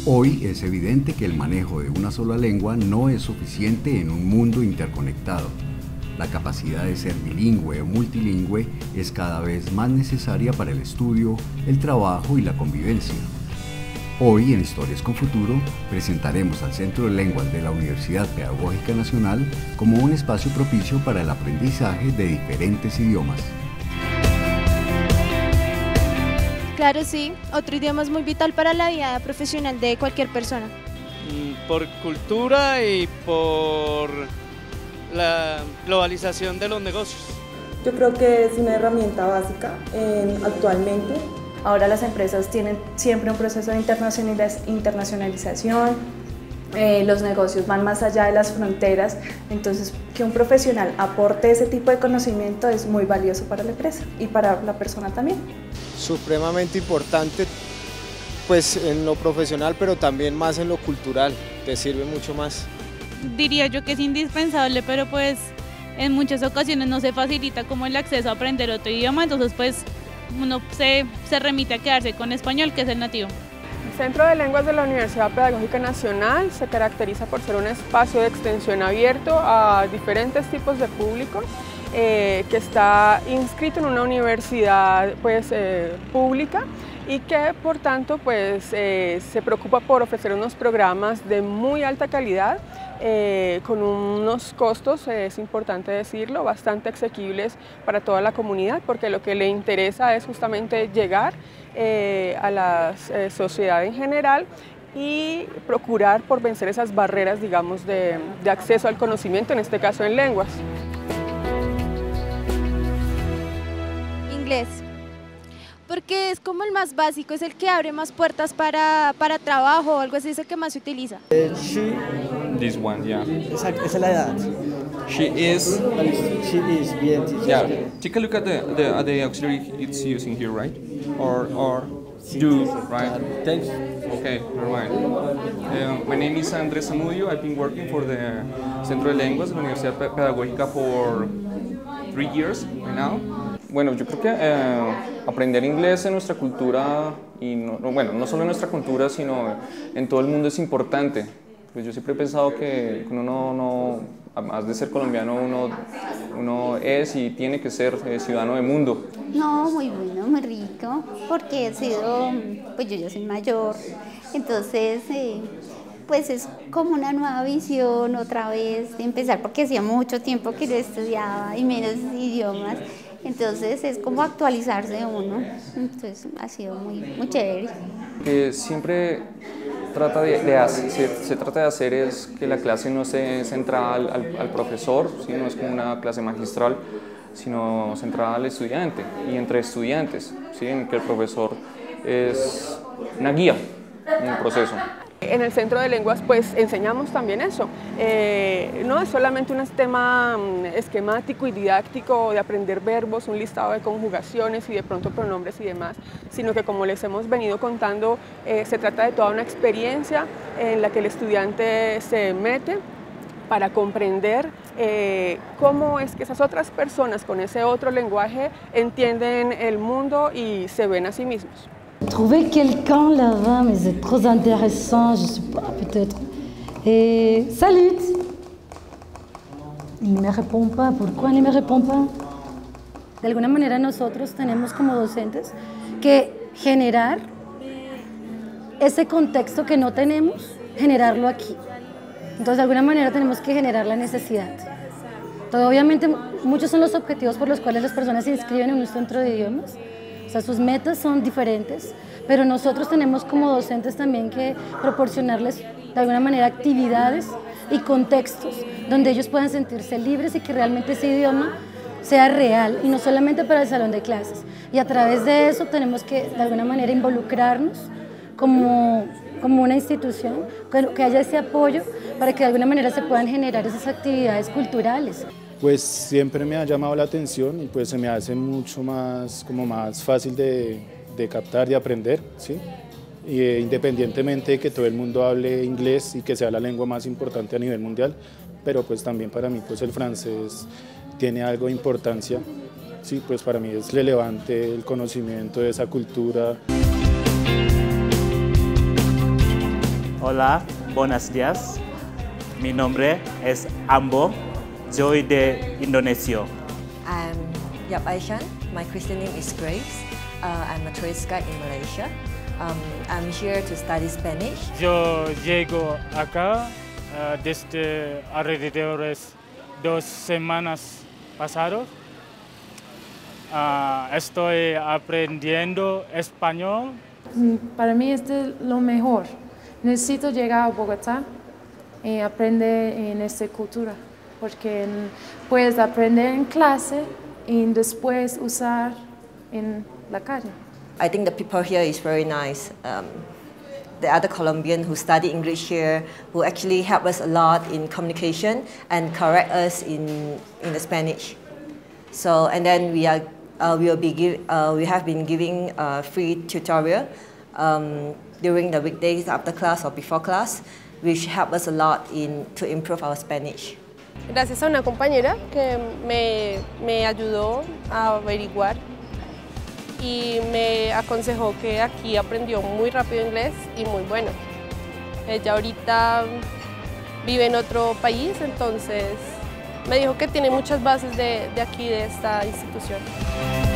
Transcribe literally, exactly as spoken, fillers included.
Hoy es evidente que el manejo de una sola lengua no es suficiente en un mundo interconectado. La capacidad de ser bilingüe o multilingüe es cada vez más necesaria para el estudio, el trabajo y la convivencia. Hoy en Historias con Futuro presentaremos al Centro de Lenguas de la Universidad Pedagógica Nacional como un espacio propicio para el aprendizaje de diferentes idiomas. Claro, sí, otro idioma es muy vital para la vida profesional de cualquier persona. Por cultura y por la globalización de los negocios. Yo creo que es una herramienta básica eh, actualmente. Ahora las empresas tienen siempre un proceso de internacionaliz- internacionalización, eh, los negocios van más allá de las fronteras, entonces que un profesional aporte ese tipo de conocimiento es muy valioso para la empresa y para la persona también. Supremamente importante, pues en lo profesional, pero también más en lo cultural, te sirve mucho más. Diría yo que es indispensable, pero pues en muchas ocasiones no se facilita como el acceso a aprender otro idioma, entonces pues uno se, se remite a quedarse con español, que es el nativo. El Centro de Lenguas de la Universidad Pedagógica Nacional se caracteriza por ser un espacio de extensión abierto a diferentes tipos de público, eh, que está inscrito en una universidad pues, eh, pública y que por tanto pues, eh, se preocupa por ofrecer unos programas de muy alta calidad, eh, con unos costos, eh, es importante decirlo, bastante asequibles para toda la comunidad, porque lo que le interesa es justamente llegar eh, a la eh, sociedad en general y procurar por vencer esas barreras, digamos, de, de acceso al conocimiento, en este caso en lenguas. Inglés, porque es como el más básico, es el que abre más puertas para, para trabajo o algo así, es el que más se utiliza. Uh, she, this one, yeah. Esa, esa es la edad. She is. She is, bien. Yeah. Take a look at the, the, at the auxiliary it's using here, right? Or, or do, right? Thanks. Okay, never mind. Uh, my name is Andrés Zamudio. I've been working for the Centro de Lenguas de la Universidad Pedagógica for three years right now. Bueno, yo creo que eh, aprender inglés en nuestra cultura, y no, no, bueno, no solo en nuestra cultura, sino en todo el mundo es importante. Pues yo siempre he pensado que uno no, no además de ser colombiano, uno, uno es y tiene que ser eh, ciudadano del mundo. No, muy bueno, muy rico, porque he sido, pues yo ya soy mayor, entonces eh, pues es como una nueva visión otra vez de empezar, porque hacía mucho tiempo que no estudiaba y menos idiomas. Entonces es como actualizarse uno, entonces ha sido muy, muy chévere. Que siempre trata de, de hacer, se, se trata de hacer es que la clase no se centra al, al, al profesor, ¿sí? No es como una clase magistral, sino centrada al estudiante y entre estudiantes, ¿sí? En que el profesor es una guía en el proceso. En el Centro de Lenguas pues enseñamos también eso, eh, no es solamente un tema esquemático y didáctico de aprender verbos, un listado de conjugaciones y de pronto pronombres y demás, sino que como les hemos venido contando, eh, se trata de toda una experiencia en la que el estudiante se mete para comprender eh, cómo es que esas otras personas con ese otro lenguaje entienden el mundo y se ven a sí mismos. Trouver quelqu'un là-bas, mais c'est trop intéressant, je sais pas, peut-être. Et salut. Il ne me répond pas, pourquoi il ne me répond pas? De alguna manera nosotros tenemos como docentes que generar ese contexto que no tenemos, generarlo aquí. Entonces de alguna manera tenemos que generar la necesidad. Entonces, obviamente muchos son los objetivos por los cuales las personas se inscriben en un centro de idiomas. O sea, sus metas son diferentes, pero nosotros tenemos como docentes también que proporcionarles de alguna manera actividades y contextos donde ellos puedan sentirse libres y que realmente ese idioma sea real y no solamente para el salón de clases. Y a través de eso tenemos que de alguna manera involucrarnos como, como una institución, que haya ese apoyo para que de alguna manera se puedan generar esas actividades culturales. Pues siempre me ha llamado la atención y pues se me hace mucho más, como más fácil de, de captar y aprender, ¿sí? Y, eh, independientemente de que todo el mundo hable inglés y que sea la lengua más importante a nivel mundial, pero pues también para mí pues el francés tiene algo de importancia, sí, pues para mí es relevante el conocimiento de esa cultura. Hola, buenos días. Mi nombre es Ambo. Soy de Indonesia. I'm Yap Aishan. My Christian name is Grace. Uh, I'm a tourist guide in Malaysia. Um, I'm here to study Spanish. Yo llego acá uh, desde alrededor de dos semanas pasadas. Uh, estoy aprendiendo español. Para mí este es lo mejor. Necesito llegar a Bogotá y aprender en esta cultura, porque puedes aprender en clase y después usar en la calle. I think the people here is very nice. Um, the other Colombian who study English here, who actually help us a lot in communication and correct us in in the Spanish. So and then we are uh, we will be give, uh, we have been giving uh, free tutorial um, during the weekdays after class or before class, which help us a lot in to improve our Spanish. Gracias a una compañera que me, me ayudó a averiguar y me aconsejó que aquí aprendió muy rápido inglés y muy bueno. Ella ahorita vive en otro país, entonces me dijo que tiene muchas bases de, de aquí, de esta institución.